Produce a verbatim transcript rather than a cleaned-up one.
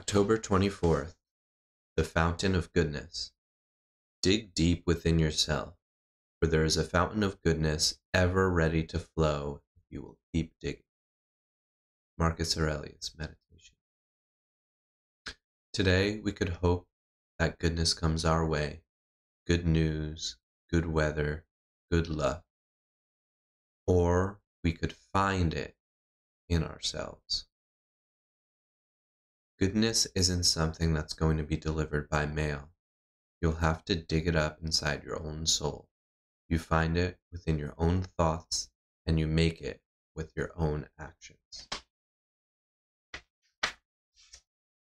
October twenty-fourth, the fountain of goodness. Dig deep within yourself, for there is a fountain of goodness ever ready to flow if you will keep digging. Marcus Aurelius Meditation. Today we could hope that goodness comes our way, good news, good weather, good luck. Or we could find it in ourselves. Goodness isn't something that's going to be delivered by mail. You'll have to dig it up inside your own soul. You find it within your own thoughts, and you make it with your own actions.